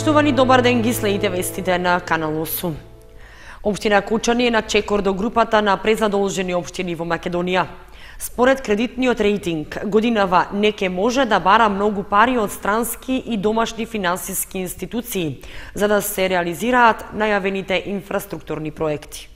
Поштувани, добар ден, ги следите вестите на Канал 8. Општина Кучани е на чекор до групата на презадолжени општини во Македонија. Според кредитниот рейтинг, годинава не ке може да бара многу пари од странски и домашни финансиски институции, за да се реализираат најавените инфраструктурни проекти.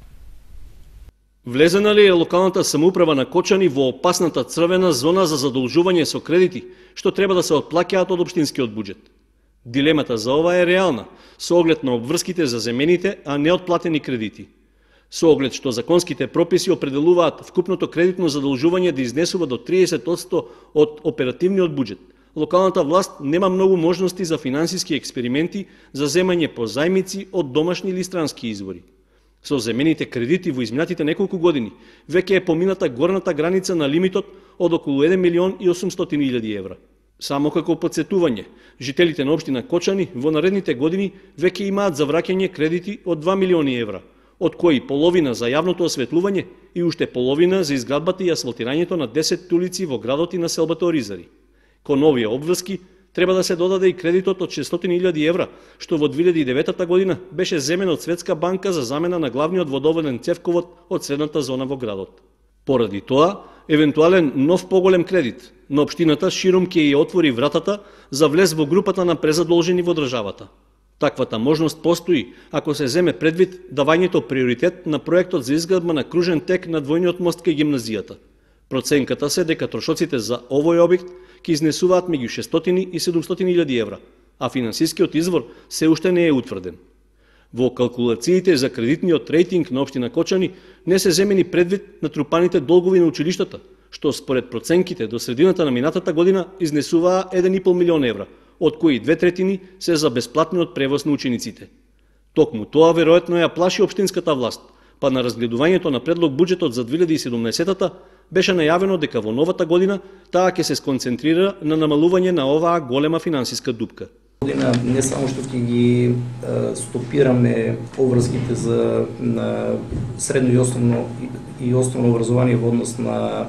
Влезена ли е локалната самоуправа на Кочани во опасната црвена зона за задолжување со кредити, што треба да се отплаќаат од општинскиот буџет? Дилемата за ова е реална, со оглед на обврските за земените, а не отплатени кредити. Со оглед што законските прописи определуваат вкупното кредитно задолжување да изнесува до 30% од оперативниот буџет, локалната власт нема многу можности за финансиски експерименти за земање по зајмици од домашни или странски извори. Со земените кредити во изминатите неколку години веќе е помината горната граница на лимитот од околу 1.800.000 евра. Само како подсетување, жителите на општина Кочани во наредните години веќе имаат за враќање кредити од 2 милиони евра, од кои половина за јавното осветлување и уште половина за изградбата и асфалтирањето на 10 улици во градот и на селбата Оризари. Кон овие обврски треба да се додаде и кредитот од 600.000 евра, што во 2009 година беше земен од Светска банка за замена на главниот водоводен цевковод од средната зона во градот. Поради тоа, евентуален нов поголем кредит на општината широм ќе ја отвори вратата за влез во групата на презадолжени во државата. Таквата можност постои ако се земе предвид давањето приоритет на проектот за изградба на кружен тек на двојниот мост кај гимназијата. Проценката се дека трошоците за овој објект ќе изнесуваат меѓу 600 и 700.000 евра, а финансискиот извор се уште не е утврден. Во калкулациите за кредитниот рейтинг на општина Кочани не се земени предвид натрупаните долгови на училиштата, што според проценките до средината на минатата година изнесуваа 1,5 милион евра, од кои 2/3 се за бесплатниот превоз на учениците. Токму тоа веројатно ја плаши општинската власт, па на разгледувањето на предлог буџетот за 2017-та беше најавено дека во новата година таа ќе се сконцентрира на намалување на оваа голема финансиска дупка. Година не само што ќе ги стопираме обврските за на средно и основно образование во однос на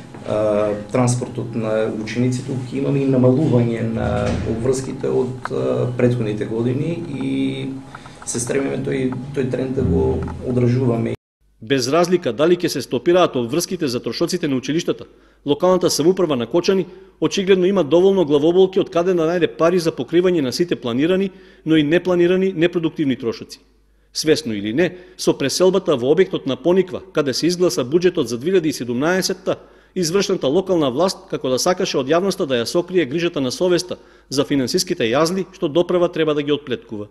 транспортот на учениците, ќе имаме и намалување на обврските од претходните години и се стремиме тој тренд да го одржуваме. Без разлика дали ќе се стопираат обврските за трошоците на училиштата, локалната самоуправа на Кочани очигледно има доволно главоболки од каде да најде пари за покривање на сите планирани, но и непланирани непродуктивни трошоци. Свесно или не, со преселбата во објектот на Пониква, каде се изгласа буџетот за 2017-та, извршната локална власт како да сакаше од јавноста да ја сокрие грижата на совеста за финансиските јазли што доправа треба да ги отплеткува.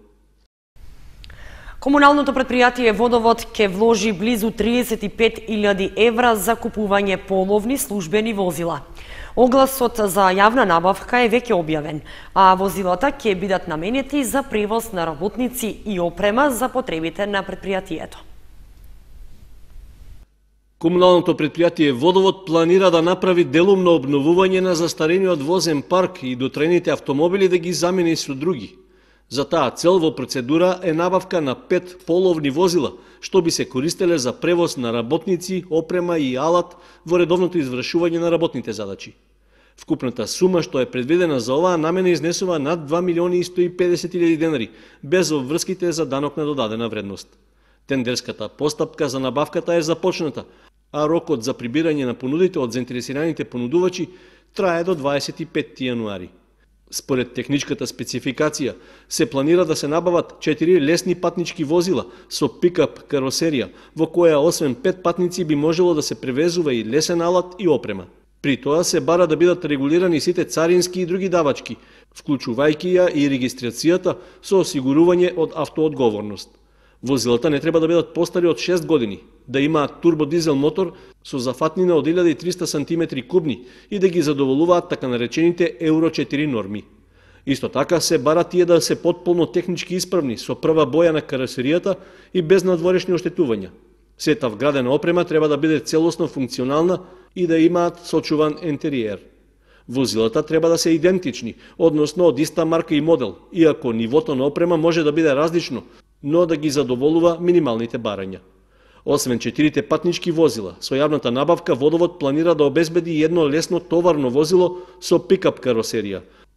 Комуналното предпријатие Водовод ќе вложи близу 35.000 евра за купување половни службени возила. Огласот за јавна набавка е веќе објавен, а возилата ќе бидат наменети за превоз на работници и опрема за потребите на предпријатието. Комуналното предпријатие Водовод планира да направи делумно обновување на застарениот возен парк и дотрените автомобили да ги замени со други. За таа цел во процедура е набавка на 5 половни возила, што би се користеле за превоз на работници, опрема и алат во редовното извршување на работните задачи. Вкупната сума што е предвидена за оваа намена изнесува над 2.150.000 денари, без обврските за данок на додадена вредност. Тендерската постапка за набавката е започната, а рокот за прибирање на понудите од заинтересираните понудувачи трае до 25 јануари. Според техничката спецификација, се планира да се набават 4 лесни патнички возила со пикап каросерија, во која освен 5 патници би можело да се превезува и лесен алат и опрема. При тоа се бара да бидат регулирани сите царински и други давачки, вклучувајќи ја и регистрацијата со осигурување од автоодговорност. Возилата не треба да бидат постари од 6 години, да имаат турбодизел мотор со зафатнина од 1300 см кубни и да ги задоволуваат така наречените Евро 4 норми. Исто така се бара тие да се потполно технички исправни, со прва боја на каросеријата и без надворешни оштетувања. Сета вградена опрема треба да биде целосно функционална и да имаат сочуван интериер. Возилата треба да се идентични, односно од иста марка и модел, иако нивото на опрема може да биде различно, но да ги задоволува минималните барања. Освен 4 патнички возила, со јавната набавка Водовод планира да обезбеди едно лесно товарно возило со пикап каросерија,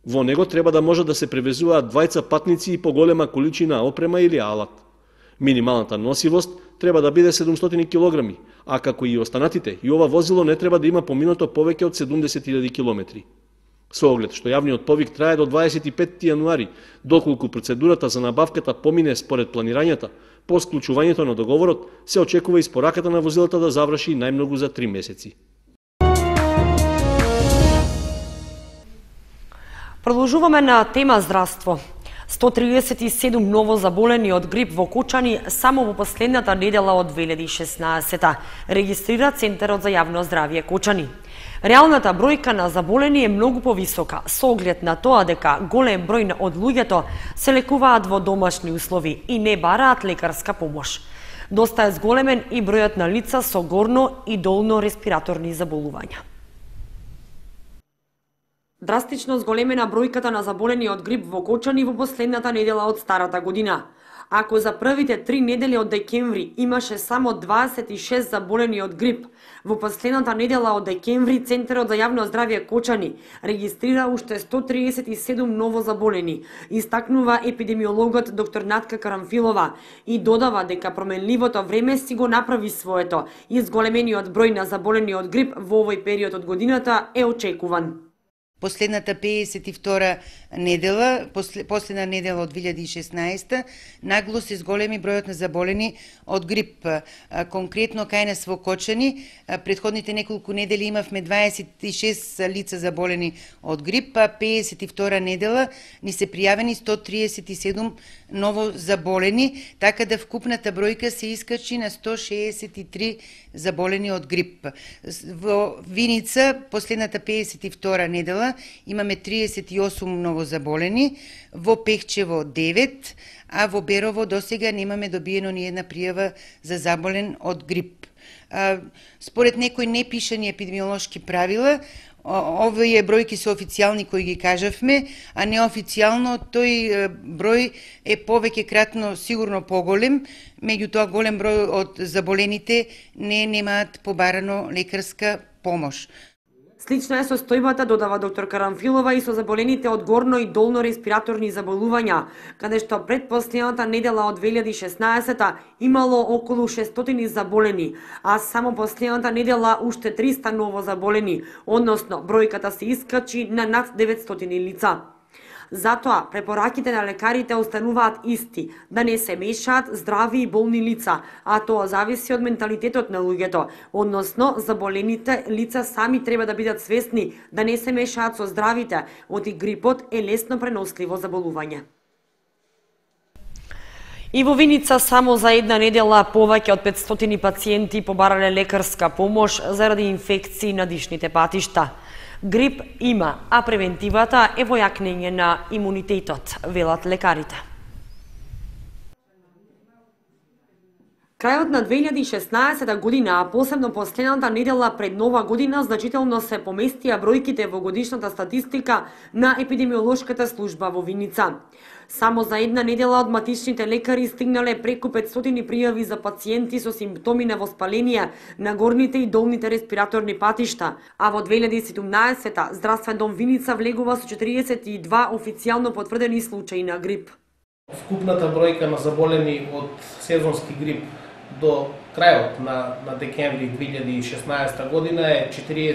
Во него треба да може да се превезуваат двајца патници и поголема количина опрема или алат. Минималната носивост треба да биде 700 кг, а како и останатите, и ова возило не треба да има поминато повеќе од 70.000 км. Со оглед што јавниот повик трае до 25 јануари, доколку процедурата за набавката помине според планирањата, по склучувањето на договорот се очекува испораката на возилата да заврши најмногу за 3 месеци. Продолжуваме на тема здравство. 137 ново заболени од грип во Кочани само во последната недела од 2016 регистрира Центарот за јавно здравје Кочани. Реалната бројка на заболени е многу повисока, со оглед на тоа дека голем број од луѓето се лекуваат во домашни услови и не бараат лекарска помош. Доста е зголемен и бројот на лица со горно и долно респираторни заболувања. Драстично зголемена бројката на заболени од грип во Кочани во последната недела од старата година. Ако за првите 3 недели од декември имаше само 26 заболени од грип, во последната недела од декември Центарот за јавно здравје Кочани регистрира уште 137 ново заболени, истакнува епидемиологот доктор Натка Карамфилова и додава дека променливото време си го направи своето и зголемениот број на заболени од грип во овој период од годината е очекуван. Последната 52 недела, последна недела од 2016, нагло се зголеми бројот на заболени од грип. Конкретно кај нас во Кочани, предходните неколку недели имавме 26 лица заболени од грип, а 52 недела ни се пријавени 137 ново заболени, така да вкупната бројка се искачи на 163 заболени од грип. Во Виница, последната 52 недела, имаме 38 ново заболени, во Пехчево 9, а во Берово досега немаме добиено ни една пријава за заболен од грип. Според некои непишани епидемиолошки правила, овие бројки се официјални кои ги кажавме, а неофицијално тој број е повеќе кратно сигурно поголем, меѓутоа голем број од заболените немаат побарано лекарска помош. Слична е состојбата, додава доктор Карамфилова, и со заболените од горно и долно респираторни заболувања, каде што пред последната недела од 2016 имало околу 600 заболени, а само последната недела уште 300 ново заболени, односно бројката се искачи на над 900 лица. Затоа, препораките на лекарите остануваат исти, да не се мешаат здрави и болни лица, а тоа зависи од менталитетот на луѓето, односно заболените лица сами треба да бидат свесни да не се мешаат со здравите, оти грипот е лесно преносливо заболување. И во Виница само за една недела повеќе од 500 пациенти побарале лекарска помош заради инфекции на дишните патишта. Грип има, а превентивата е во јакнење на имунитетот, велат лекарите. Крајот на 2016 година, а посебно последната недела пред Нова година, значително се поместија бројките во годишната статистика на епидемиолошката служба во Виница. Само за една недела од матичните лекари стигнале преку 500 пријави за пациенти со симптоми на воспаление на горните и долните респираторни патишта, а во 2017 Здравствен дом Виница влегува со 42 официјално потврдени случаи на грип. Вкупната бројка на заболени од сезонски грип до крајот на декември 2016 година е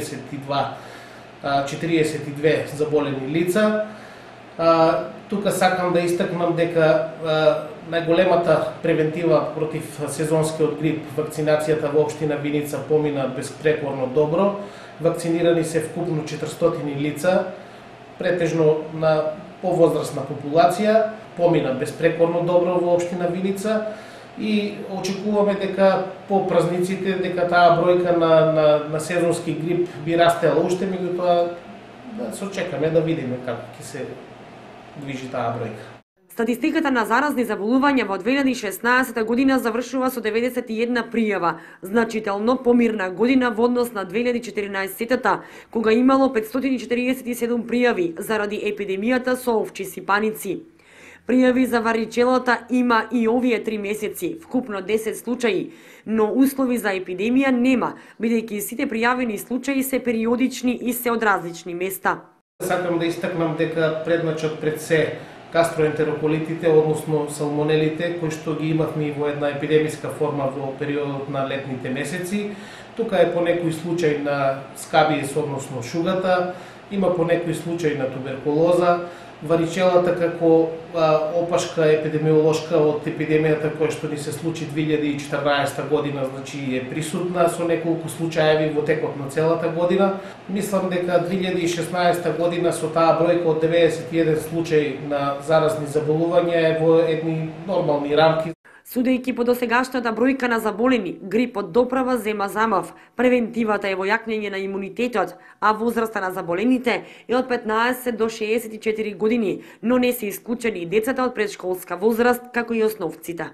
42 заболени лица. Тука сакам да истакнам дека најголемата превентива против сезонскиот грип, вакцинацијата во општина Виница помина безпрекорно добро. Вакцинирани се вкупно 400 лица, претежно на повозрастна популација, помина безпрекорно добро во општина Виница и очекуваме дека по празниците дека таа бројка на сезонски грип би растела уште, меѓутоа да се очекаме да видиме како ќе се движи таа бројка. Статистиката на заразни заболувања во 2016 година завршува со 91 пријава, значително помирна година во однос на 2014 кога имало 547 пријави заради епидемијата со овчи сипаници. Пријави за варичелата има и овие 3 месеци, вкупно 10 случаи, но услови за епидемија нема, бидејќи сите пријавени случаи се периодични и се од различни места. Сакам да истакнам дека предначот пред се гастроентероколитите, односно салмонелите, кои што ги имавме и во една епидемиска форма во периодот на летните месеци. Тука е по некој случај на скабиес, односно шугата, има по некој случај на туберкулоза, варичелата како опашка епидемиолошка од епидемијата која што ни се случи 2014 година, значи е присутна со неколку случаеви во текот на целата година. Мислам дека 2016 година со таа бројка од 91 случаи на заразни заболувања е во едни нормални рамки. Судејќи по досегашната бројка на заболени, грипот доправа зема замав. Превентивата е во јакнење на имунитетот, а возраста на заболените е од 15 до 64 години, но не се исклучени и децата од предшколска возраст, како и основците.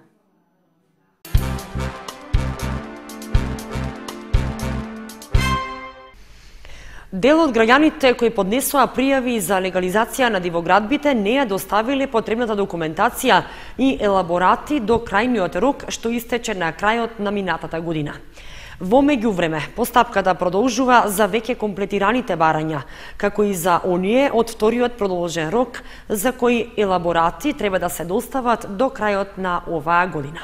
Дел од граѓаните кои поднесоа пријави за легализација на дивоградбите не ја доставиле потребната документација и елаборати до крајниот рок што истече на крајот на минатата година. Во меѓувреме, постапката продолжува за веќе комплетираните барања, како и за оние од вториот продолжен рок, за кои елаборати треба да се достават до крајот на оваа година.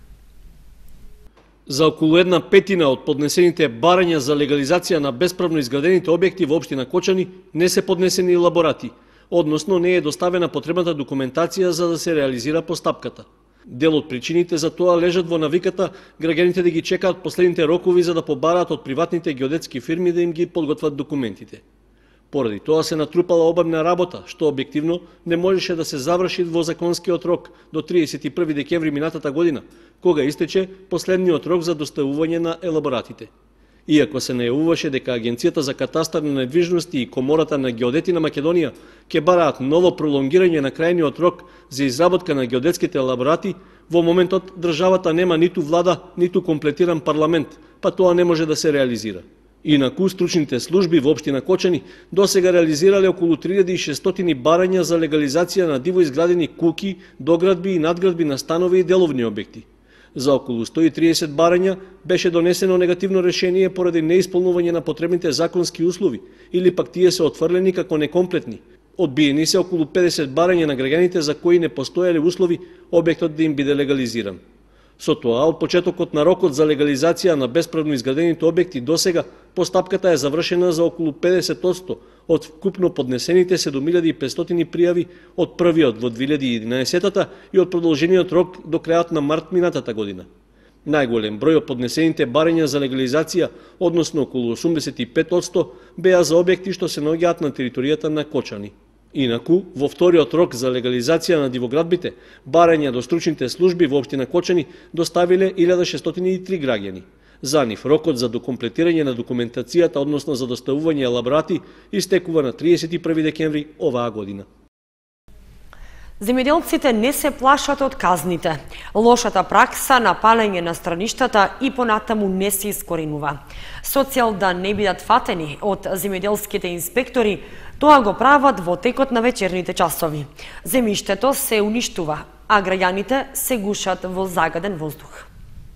За околу 1/5 од поднесените барања за легализација на бесправно изградените објекти во општина Кочани не се поднесени елаборати, односно не е доставена потребната документација за да се реализира постапката. Дел од причините за тоа лежат во навиката граѓаните да ги чекаат последните рокови за да побараат од приватните геодетски фирми да им ги подготват документите. Поради тоа се натрупала обемна работа, што објективно не можеше да се заврши во законскиот рок до 31 декември минатата година, кога истече последниот рок за доставување на елаборатите. Иако се најавуваше дека Агенцијата за катастар на недвижности и Комората на геодети на Македонија ќе бараат ново пролонгирање на крајниот рок за изработка на геодетските елаборати, во моментот државата нема ниту влада, ниту комплетиран парламент, па тоа не може да се реализира. Инаку, стручните служби во општина Кочани досега реализирале околу 3600 барања за легализација на диво изградени куќи, доградби и надградби на станови и деловни објекти. За околу 130 барања беше донесено негативно решение поради неисполнување на потребните законски услови или пак тие се отфрлени како некомплетни. Одбиени се околу 50 барања на граѓаните за кои не постоеле услови објектот да им биде легализиран. Со тоа, од почетокот на рокот за легализација на бесправно изградените објекти досега, постапката е завршена за околу 50% од вкупно поднесените 7500 пријави од првиот во 2011-та и од продолжениот рок до крајот на март минатата година. Најголем број од поднесените барања за легализација, односно околу 85%, беа за објекти што се наоѓаат на територијата на Кочани. Инаку, во вториот рок за легализација на дивоградбите, барања до стручните служби во општина Кочани доставиле 1603 граѓани. За нив рокот за докомплетирање на документацијата, односно за доставување елаборати, истекува на 31 декември оваа година. Земјоделците не се плашат од казните. Лошата пракса на палење на страништата и понатаму не се искоренува. Со цел да не бидат фатени од земјоделските инспектори, тоа го прават во текот на вечерните часови. Земјиштето се уништува, а граѓаните се гушат во загаден воздух.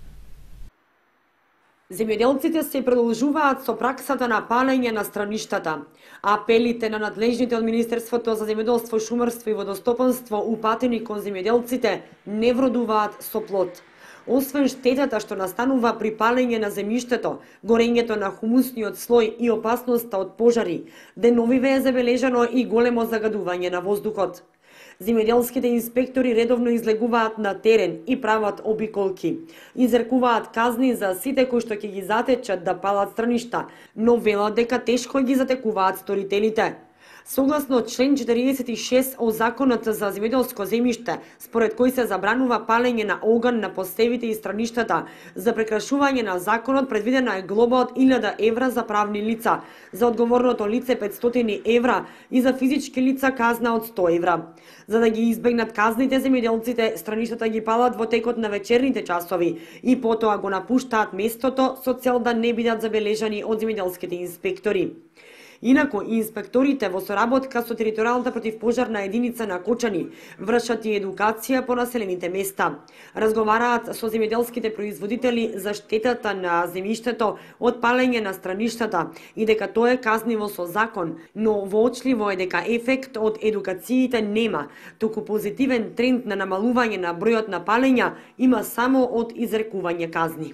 Земјоделците се продолжуваат со праксата на палење на страништата. Апелите на надлежните од Министерството за земјоделство, шумарство и водостопанство упатени кон земјоделците не вродуваат со плод. Освен штетата што настанува при палење на земјиштето, горењето на хумусниот слој и опасноста од пожари, деновиве е забележано и големо загадување на воздухот. Земјоделските инспектори редовно излегуваат на терен и прават обиколки. Изрекуваат казни за сите кои што ќе ги затечат да палат страништа, но велат дека тешко ги затекуваат сторителите. Согласно член 46 од Законот за земјоделско земјиште, според кој се забранува палење на оган на посевите и страништата, за прекрашување на законот предвидена е глоба од 1000 евра за правни лица, за одговорното лице 500 евра и за физички лица казна од 100 евра. За да ги избегнат казните, земјоделците страништата ги палат во текот на вечерните часови и потоа го напуштаат местото со цел да не бидат забележани од земјоделските инспектори. Инаку, инспекторите во соработка со територијалната противпожарна единица на Кочани вршат и едукација по населените места. Разговараат со земјоделските производители за штетата на земјиштето од палење на страништата и дека тоа е казниво со закон, но воочливо е дека ефект од едукациите нема, туку позитивен тренд на намалување на бројот на палења има само од изрекување казни.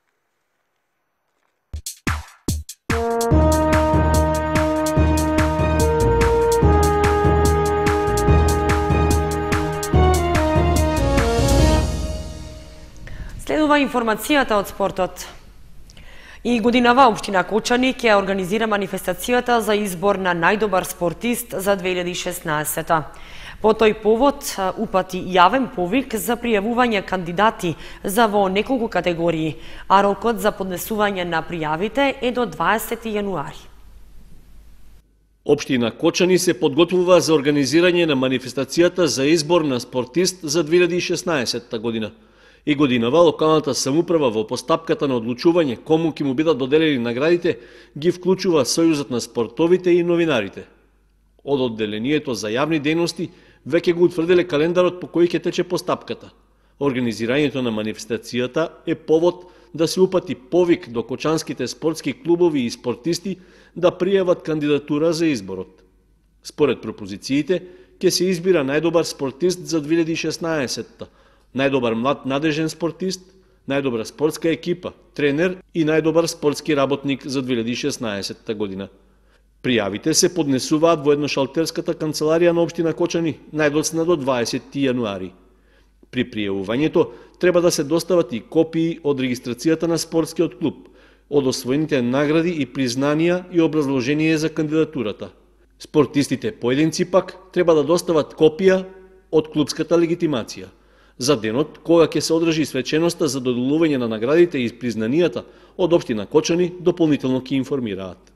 Следува информацијата од спортот. И годинава општина Кочани ќе организира манифестацијата за избор на најдобар спортист за 2016. По тој повод упати јавен повик за пријавување кандидати за во неколку категории, а рокот за поднесување на пријавите е до 20 јануари. Општина Кочани се подготвува за организирање на манифестацијата за избор на спортист за 2016 година. И годинава локалната самоуправа во постапката на одлучување кому ќе му бидат доделени наградите ги вклучува Сојузот на спортовите и новинарите. Од одделението за јавни дејности веќе го утврдиле календарот по кој ќе тече постапката. Организирањето на манифестацијата е повод да се упати повик до кочанските спортски клубови и спортисти да пријават кандидатура за изборот. Според пропозициите ќе се избира најдобар спортист за 2016-та, најдобар млад надежен спортист, најдобра спортска екипа, тренер и најдобар спортски работник за 2016 година. Пријавите се поднесуваат во едношалтерската канцеларија на општина Кочани најдоцна до 20 јануари. При пријавувањето треба да се достават и копии од регистрацијата на спортскиот клуб, од освоените награди и признанија и образложение за кандидатурата. Спортистите поединци пак треба да достават копија од клубската легитимација. За денот, кога ќе се одржи свеченоста за доделување на наградите и признанијата, од општина Кочани дополнително ќе информираат.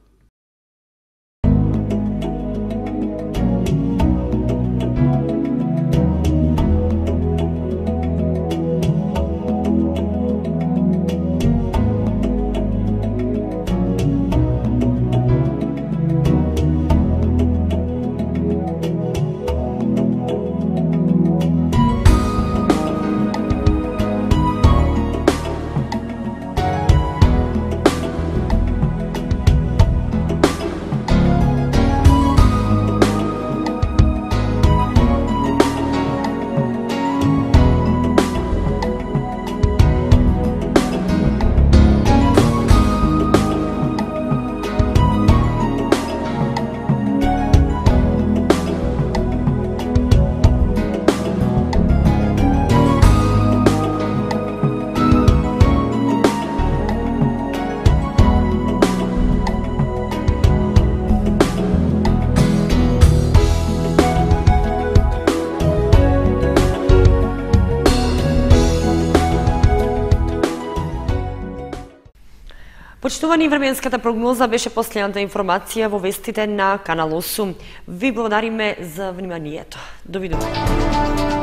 Почитувани, временската прогноза беше последната информација во вестите на Канал 8. Ви благодариме за вниманието. Довидување.